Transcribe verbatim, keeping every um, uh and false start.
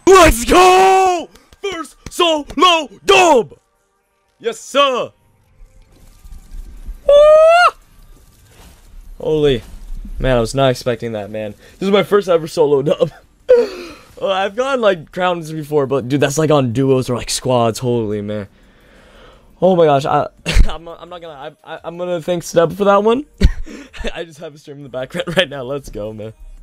Let's go! First solo dub! Yes, sir! Woo! Holy. Man, I was not expecting that, man. This is my first ever solo dub. Oh, I've gotten, like, crowns before, but, dude, that's, like, on duos or, like, squads. Holy, man. Oh, my gosh. I, I'm, not, I'm not gonna... I, I, I'm gonna thank Steb for that one. I just have a stream in the background right now. Let's go, man.